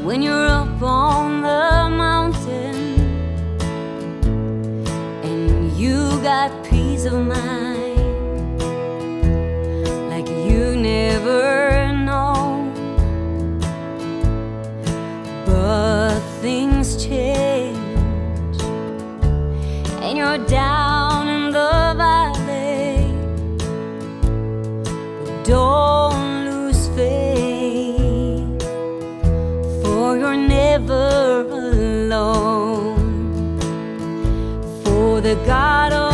when you're up on the mountain and you got peace of mind like you never know. But things change and you're down in the valley. Don't lose faith, for you're never alone. For the God of